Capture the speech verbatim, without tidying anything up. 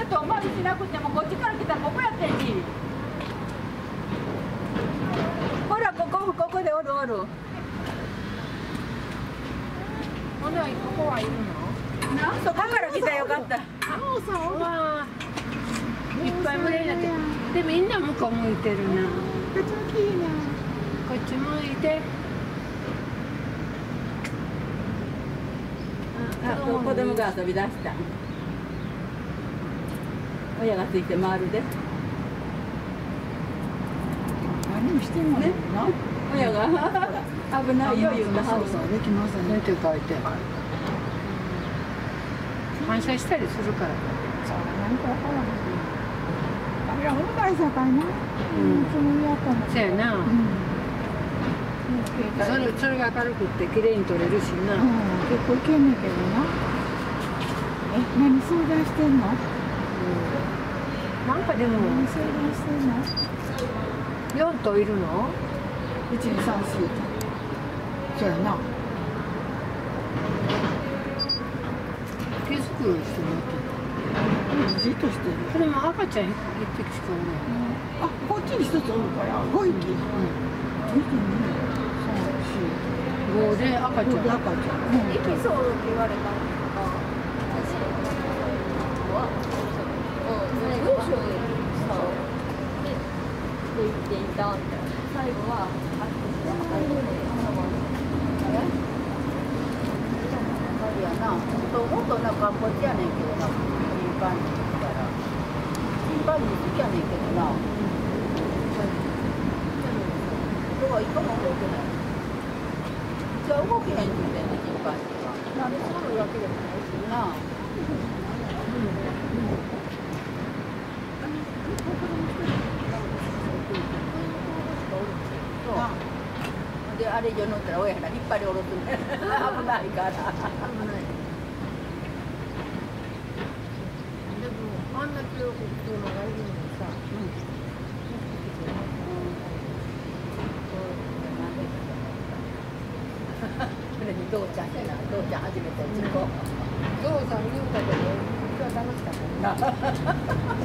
遠回りしなくてもこっちから来たらここやってんし。ほらここここでおるおる。 ほなここはいるの？ なそこから来たらよかった。 あ、そうわ。いっぱい群れになって。でみんな向こう向いてるな。こっち向いて。こっち向いて。 あ、子供が遊び出した。親がついて回るで。 何もしてんのね。 親が危ないよ言うたはず。 そうそうできますねって書いて。 反射したりするから。 そうなんかわからない。あれはうまいさかいな。うん、つもりやったの。 そうやな。それそれが明るくって綺麗に撮れるしな。 うん、結構いけんねんけどな。え、何相談してんの？ なんかでも何相談してんの？ 四頭いるの？ 一二三四。そうやな。 気づくようにしてもらって。 じっとしてる。 これも赤ちゃん一匹しかおらん。 あ、こっちに一つおるから五匹。うん。二匹ね。 五で赤ちゃん。 赤ちゃん。 エピソードって言われたのか。文章でさ、で言っていたみたいな。最後は、あっちは赤いので、あれやな。もっとなんかこっちやねんけどな。チンパンジーから。チンパンジー好きやねんけどな。だから一個も動けない。じゃあ動けへんって言ってんね、チンパンジーは。なんでそういうわけでもないしな。で、あれ以上乗ったら親が引っ張り下ろすね。危ないから。危ない。でもあんな強く車がいるのにさ。 それに父ちゃんやな、父ちゃん初めて事故。 ゾウさん言うたけど、今日は楽しかったね。